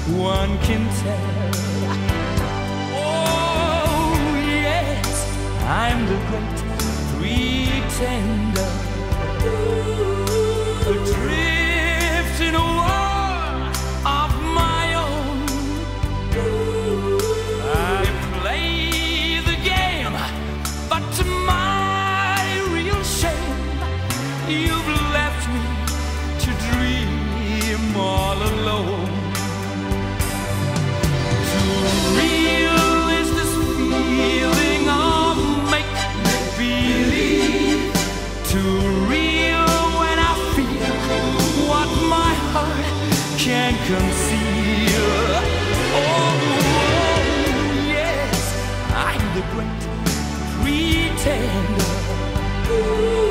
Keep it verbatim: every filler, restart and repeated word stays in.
one can tell. Oh yes, I'm the great pretender, adrift in a world of my own. I play the game, but to my real shame, you've left me to dream all alone. Too real is this feeling of make-believe. Too real when I feel what my heart can't conceal. Oh, yes, I'm the great pretender.